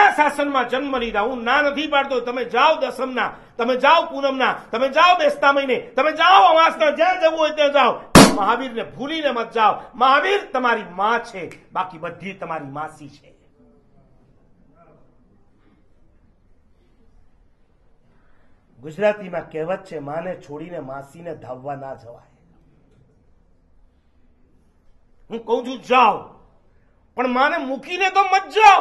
મારા શાસનમાં જન્મ લીધા. હું ના નથી પાડતો. તમે જાઓ દસમના, તમે જાઓ પૂનમના, તમે જાઓ બેસતા મહિને, તમે જાઓ અમાસના, જ્યાં જવું હોય ત્યાં જાઓ. મહાવીરને ભૂલીને મત જાઓ. મહાવીર તમારી માં છે, બાકી બધી તમારી માસી છે. ગુજરાતીમાં કહેવત છે, માને છોડીને માસીને ધાવવા ના જવાય. હું કહું છું જાઓ, પણ માને મૂકીને તો મત જાઓ.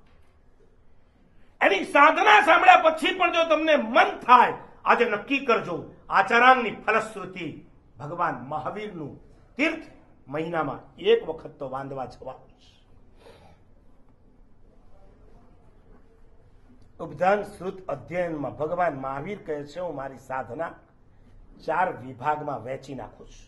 એની સાધના સાંભળ્યા પછી પણ જો તમને મન થાય, આજે નક્કી કરજો, આચારાંગની ફલશ્રુતિ ભગવાન મહાવીરનું તીર્થ મહિનામાં એક વખત તો વાંદવા જવાનું છે. ઉપધાન શ્રુત અધ્યયનમાં ભગવાન મહાવીર કહે છે, હું મારી સાધના 4 વિભાગમાં વહેંચી નાખું છું.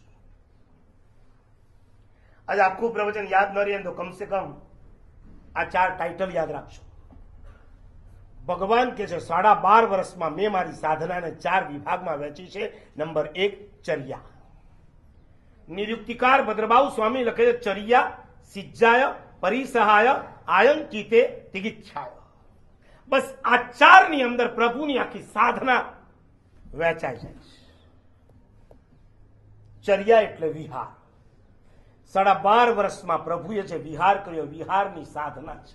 આજે આખું પ્રવચન યાદ ન રહે તો કમસે કમ આ 4 ટાઇટલ યાદ રાખજો. ભગવાન કે છે 12.5 વર્ષમાં મેં મારી સાધનાને 4 વિભાગમાં વહેંચી છે. નંબર 1 ચર્યા. નિરુક્તિકાર ભદ્રબાહુ સ્વામી લખે છે, ચર્યા સિજ્જાય પરિસહાય આયંકિતે તિગિચ્છાય. બસ આ 4 ની અંદર પ્રભુની આખી સાધના વહેંચાઈ જાય છે. ચર્યા એટલે વિહાર. 12.5 વર્ષમાં પ્રભુએ જે વિહાર કર્યો, વિહારની સાધના છે.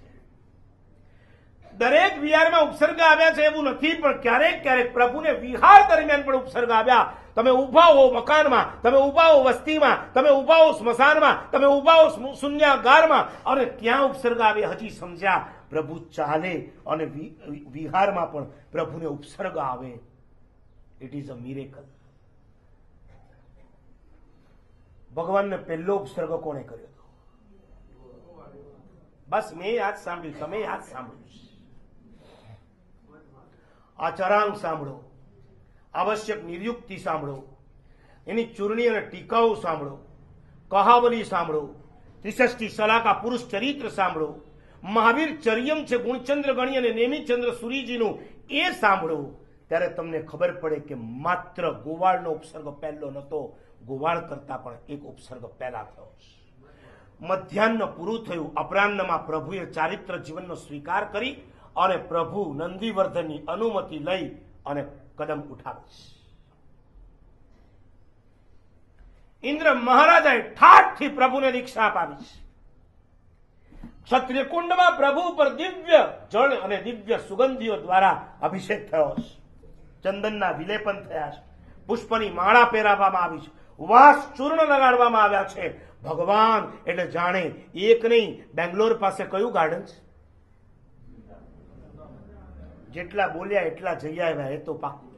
દરેક વિહારમાં ઉપસર્ગ આવ્યા છે એવું નથી, પણ ક્યારેક ક્યારેક પ્રભુને વિહાર દરમિયાન પણ ઉપસર્ગ આવ્યા. તમે ઉભા હો મકાનમાં, તમે ઉભા હો વસ્તીમાં, તમે ઉભા હો સ્મશાનમાં, તમે ઉભા હો શૂન્યાગારમાં, અને ત્યાં ઉપસર્ગ આવે. હજી સમજ્યા, પ્રભુ ચાલે અને વિહારમાં પણ પ્રભુને ઉપસર્ગ આવે. It is a miracle. ભગવાનને પહેલો ઉપસર્ગ કોણે કર્યો હતો? બસ મેં યાદ સાંભળ્યું, તમે યાદ સાંભળ્યું. આચરાંગ સાંભળો, આવશ્યક નિર્યુક્તિ સાંભળો, એની ચૂર્ણી અને ટીકાઓ સાંભળો, કહાવલી સાંભળો, 63 સલાકા પુરુષ ચરિત્ર સાંભળો, મહાવીર ચર્યમ છે ગુણચંદ્ર ગણી અને નેમિચંદ્ર સુરીજીનું, એ સાંભળો. ત્યારે તમને ખબર પડે કે માત્ર ગોવાળનો ઉપસર્ગ પહેલો નહોતો, ગોવાળ કરતા પણ એક ઉપસર્ગ પહેલા થયો. મધ્યાહ્ન પૂરું થયું. અપરાહ્નમાં પ્રભુએ ચારિત્ર જીવનનો સ્વીકાર કરી અને પ્રભુ નંદીવર્ધનની અનુમતિ લઈ અને કદમ ઉઠાવીશ. ઇન્દ્ર મહારાજાએ ઠાઠથી પ્રભુને દીક્ષા અપાવી. ક્ષત્રિય કુંડમાં પ્રભુ પર દિવ્ય જળ અને દિવ્ય સુગંધીઓ દ્વારા અભિષેક થયો છે. ચંદનના વિલેપન થયા છે. પુષ્પની માળા પહેરાવવામાં આવી છે. વાસ ચૂર્ણ લગાડવામાં આવ્યા છે. ભગવાન એટલે જાણે એક નહીં, બેંગ્લોર પાસે કયું ગાર્ડન છે? જેટલા બોલ્યા એટલા જઈ આવ્યા, એ તો પાકું.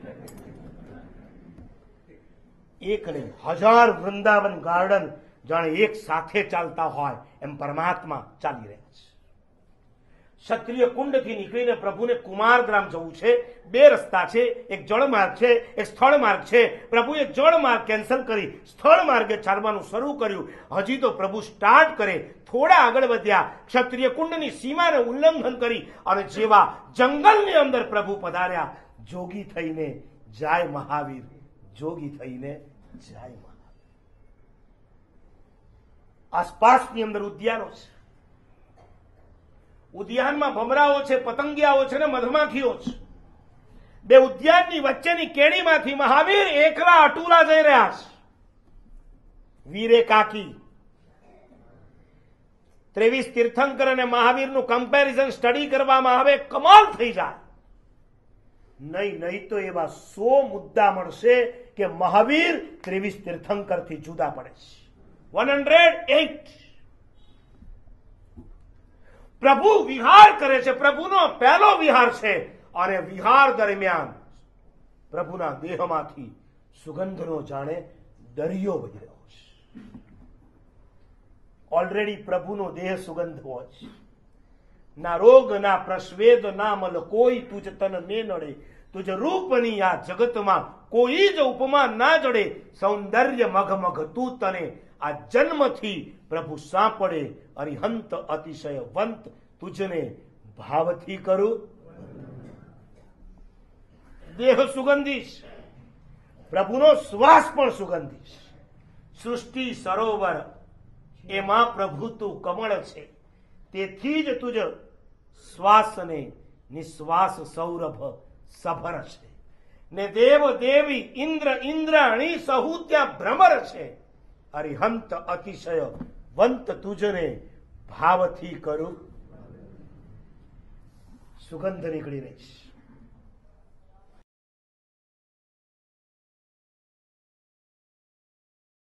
એક નહીં, 1000 વૃંદાવન ગાર્ડન જાણે એક સાથે ચાલતા હોય એમ પરમાત્મા ચાલી રહ્યા છે. ક્ષત્રિય કુંડથી નીકળીને પ્રભુને કુમારગ્રામ જવું છે. 2 રસ્તા છે, એક જળ માર્ગ છે, એક સ્થળ માર્ગ છે. પ્રભુએ જળ માર્ગ કેન્સલ કરી સ્થળ માર્ગે ચાલવાનું શરૂ કર્યું. હજી તો પ્રભુ સ્ટાર્ટ કરે, થોડા આગળ વધ્યા, ક્ષત્રિય કુંડની સીમાને ઉલ્લંઘન કરી અને જેવા જંગલની અંદર પ્રભુ પધાર્યા. જોગી થઈને જાય મહાવીર, જોગી થઈને જાય મહાવીર. આસપાસની અંદર ઉદ્યાનો છે. ઉદ્યાનમાં ભમરાઓ છે, પતંગિયાઓ છે ને મધમાખીઓ છે. 2 ઉદ્યાનની વચ્ચેની કેડીમાંથી મહાવીર એકલા અટુલા જઈ રહ્યા છે. વીરે કાકી 23 તીર્થંકર અને મહાવીરનું કમ્પેરિઝન સ્ટડી કરવામાં આવે, કમાલ થઈ જાય. નહીં તો એવા 100 મુદ્દા મળશે કે મહાવીર 23 તીર્થંકરથી જુદા પડે છે. 108. પ્રભુ વિહાર કરે છે, પ્રભુનો પહેલો વિહાર છે, અને વિહાર દરમિયાન પ્રભુના દેહમાંથી સુગંધનો જાણે દરિયો વહી રહ્યો છે. ઓલરેડી પ્રભુનો દેહ સુગંધ હોય છે. ના રોગ ના પ્રસ્વેદ ના મલ કોઈ તુજ તન ને નડે, તુજ રૂપની આ જગતમાં કોઈ જ ઉપમા ના જડે. સૌંદર્ય મઘ મઘ તું તને, આ જન્મથી પ્રભુ સાંપડે. અરિહંત અતિશય વંત, તુજને ભાવથી કરું. દેહ સુગંધીશ, પ્રભુનો શ્વાસ પણ સુગંધીશ. સૃષ્ટિ સરોવર એમાં પ્રભુ તું કમળ છે, તેથી જ તુજ શ્વાસ ને નિશ્વાસ સૌરભ સભર છે. ને દેવ દેવી ઇન્દ્ર ઇન્દ્રાણી સહુ ત્યાં ભ્રમર છે. અરિહંત અતિશય વંત તુજને ભાવથી કરું. સુગંધ નીકળી રહી છે.